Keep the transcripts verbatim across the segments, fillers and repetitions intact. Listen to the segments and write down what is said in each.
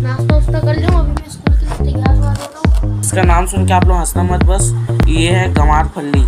नाश्ता वास्ता कर लूँ, अभी मैं स्कूल के लिए तैयार हो रहा हूँ। इसका नाम सुन के आप लोग हंसना मत, बस ये है गंवार फल्ली।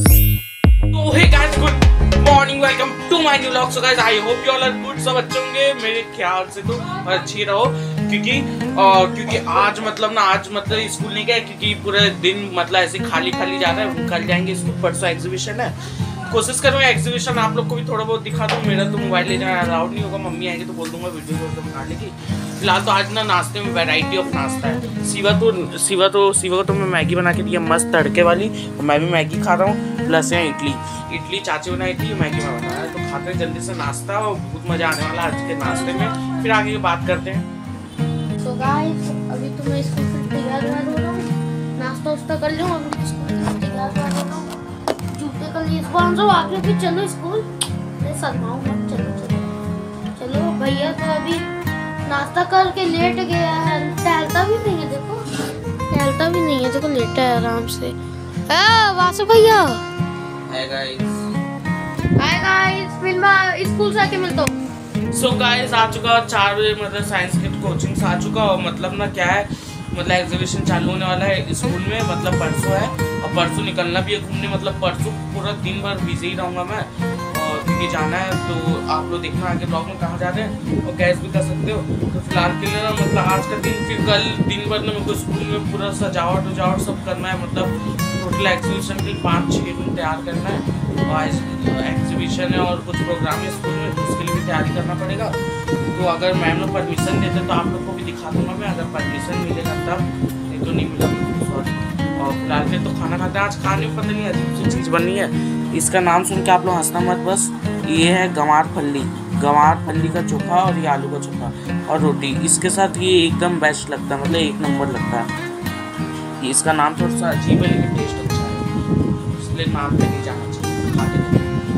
तो hey guys, good morning, welcome to my new vlog. So guys, I hope you all are good, सब अच्छे होंगे मेरे ख्याल से तो, और अच्छी रहो। क्योंकि और क्योंकि आज मतलब ना आज मतलब स्कूल नहीं गए, क्योंकि पूरे दिन मतलब ऐसे खाली खाली जा रहा है। कल जाएंगे स्कूल, परसों एग्जीबिशन है, कोशिश करूँगा एग्जीबिशन आप लोग को भी थोड़ा बहुत दिखा दूँ। मेरा तो मोबाइल ले जाना अलाउड नहीं होगा, मम्मी आएंगे तो बोल दूंगा वीडियो तो बनाने की। फिलहाल तो आज ना नाश्ते में वैरायटी ऑफ नाश्ता है। शिवा तो शिवा तो शिवा को तो मैं मैगी बना के दिया मस्त तड़के वाली, और मैं भी मैगी खा रहा हूँ। प्लस है इडली इडली चाची बनाई थी, मैगी में बनाया। तो खाते हैं जल्दी से नाश्ता, और बहुत मज़ा आने वाला आज के नाश्ते में। फिर आगे की बात करते हैं। तो गाइस, अभी तो मैं स्कूल से तैयार हो रहा हूँ, नाश्ता वास्ता कर लूँ, अभी मैं स्कूल के लिए तैयार हो रहा हूँ। जूते का लिए स्पॉन्सर आप लोग भी चलो स्कूल, मैं शर्माऊँ मत, चलो चलो चलो। भैया तो अभी नाश्ता करके लेट गया है, टहलता भी नहीं है, देखो टहलता भी नहीं है, देखो लेटा है आराम से। वासु भैया हाय गाइस, हाय गाइस, फिर मैं स्कूल से आके मिलता हूँ। सो गाइस, आ चुका चार बजे, मतलब साइंस के कोचिंग से आ चुका। और मतलब ना क्या है, मतलब एग्जीबिशन चालू होने वाला है स्कूल में, मतलब परसों है, और परसों निकलना भी है घूमने। मतलब परसों पूरा दिन भर बिजी ही रहूँगा मैं, और क्योंकि जाना है। तो आप लोग देखना आगे ब्लॉग में कहाँ जा रहे हैं, और गैस भी कर सकते हो। तो फिलहाल के लिए ना मतलब आज का दिन, फिर कल दिन भर ना मेरे को स्कूल में पूरा सजावट उजावट सब करना है। मतलब टोटल एग्जीबिशन के लिए पाँच छः दिन तैयार करना है, और एग्जीबिशन है और कुछ प्रोग्राम है स्कूल में, तो उसके लिए भी तैयारी करना पड़ेगा। तो अगर मैम लोग परमिशन देते तो आप लोग को भी दिखा दूंगा मैं, अगर परमिशन मिलेगा तब, नहीं तो नहीं मिला सॉरी। और फिलहाल फिर तो खाना खाते हैं। आज खाने में पता नहीं अजीब सी चीज़ बनी है। इसका नाम सुन के आप लोग हंसना मत, बस ये है गंवार फल्ली। गंवार फल्ली का चोखा और ये आलू का चोखा और रोटी, इसके साथ ये एकदम बेस्ट लगता है, मतलब एक नंबर लगता है। इसका नाम थोड़ा सा अजीब है लेकिन टेस्ट अच्छा है, इसलिए नाम पे नहीं जाना चाहिए, खाते नहीं।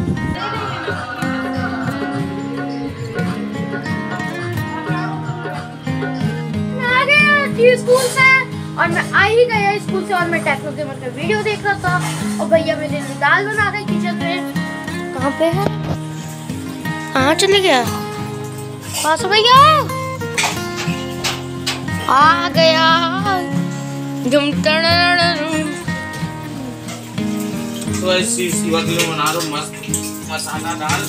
स्कूल से और मैं आ ही गया स्कूल से, और मैं टेक्नो गेमर का वीडियो देख रहा था, और भैया मेरे लिए दाल बना गए किचन में। कहाँ पे है, कहाँ चले गया वासु भैया? आ गया धुम तो ऐसी शिवा के लिए बना रहा हूँ मस्त मसाला दाल।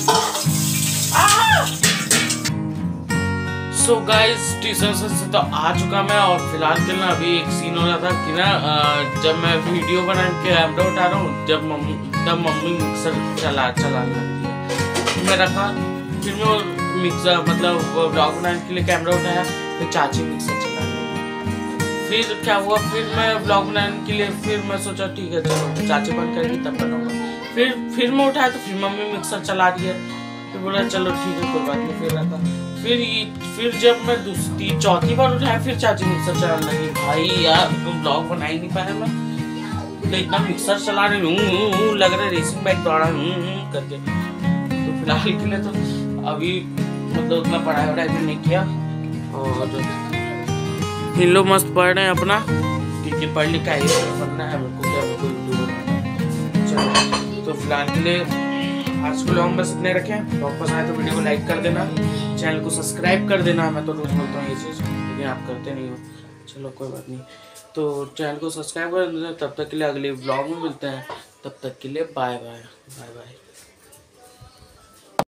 सो गाइस, ट्यूशन से तो आ चुका मैं, और फिलहाल के ना अभी एक सीन हो रहा था कि ना जब मैं वीडियो बना के कैमरा उठा रहा हूँ, जब मम्मी तब मम्मी मिक्सर चला चलाने लगती है। तो मैं रखा, फिर मैं मिक्सर मतलब ब्लॉग बनाने के लिए कैमरा उठाया, फिर चाची मिक्सर चलाने लगी। फिर क्या हुआ, फिर मैं ब्लॉग बनाने के लिए फिर मैं सोचा ठीक है चलो चाची बंद करेगी तब बनाऊंगा। फिर फिर मैं उठाया तो फिर मम्मी मिक्सर चला रही है, फिर बोला चलो ठीक है कोई बात नहीं, फिर रखा। फिर फिर जब मैं दूसरी चौथी बार उठाया, फिर चाची मिक्सर चलाने लगी। भाई यार तुम ब्लॉग बना ही नहीं पाया मैं, तो इतना मिक्सर चला रही हूँ, लग रहा है रेसिंग बाइक दौड़ा हूँ करके। तो फिलहाल के लिए तो अभी मतलब उतना पढ़ाई वढ़ाई भी नहीं किया, और इन लोग मस्त पढ़ रहे हैं अपना, क्योंकि पढ़ लिख का ही पढ़ना है मेरे को, क्या मेरे को। चलो तो फिलहाल के लिए आज को लॉन्ग बस इतने रखें। ब्लॉग पसंद आए तो वीडियो को लाइक कर देना, चैनल को सब्सक्राइब कर देना। मैं तो रोज बोलता हूँ ये चीज़, लेकिन आप करते नहीं हो, चलो कोई बात नहीं। तो चैनल को सब्सक्राइब कर देना। तब तक के लिए अगले ब्लॉग में मिलते हैं, तब तक के लिए बाय बाय बाय बाय।